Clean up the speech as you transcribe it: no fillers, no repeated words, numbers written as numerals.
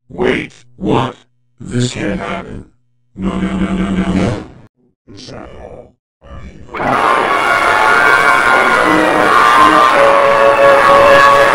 Wait, what? This can't happen. No, no, no, no, no, no. Is that all? I mean...